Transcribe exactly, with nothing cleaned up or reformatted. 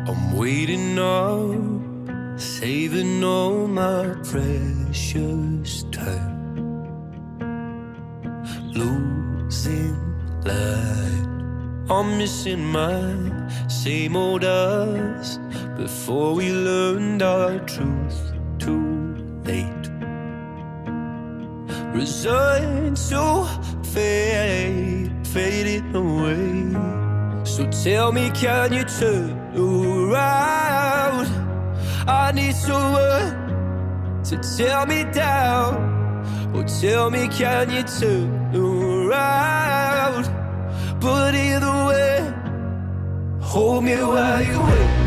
I'm waiting up, saving all my precious time, losing light. I'm missing my same old us before we learned our truth too late. Resigned to fade, fading away. So tell me, can you turn around? I need someone to tear me down. Oh, tell me, can you turn around? But either way, hold me while you wait.